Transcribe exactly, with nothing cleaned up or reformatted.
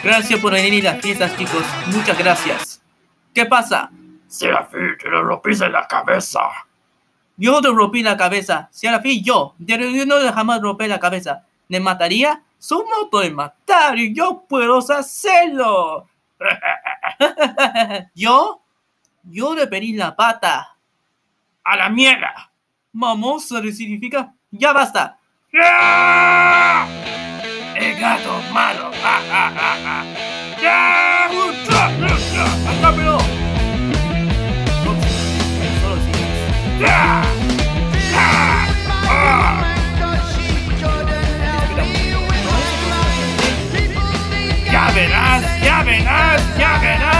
Gracias por venir a las fiestas, chicos. Muchas gracias. ¿Qué pasa? Serafín, te lo rompiste en la cabeza. Yo te rompí la cabeza. Serafín, yo. Yo no jamás rompí la cabeza. ¿Me mataría? Su modo de matar y yo puedo hacerlo. ¿Yo? Yo le pedí la pata. ¡A la mierda! Vamos a significa. Ya basta. ¡Ah! El gato malo. ¡Ah, ah, ah, ah! ¡Ah! ¡Atrápelo! Solo sigues. ¡Ah! ¡Ah! ¡Ah! Ya verás, ya verás, ya verás.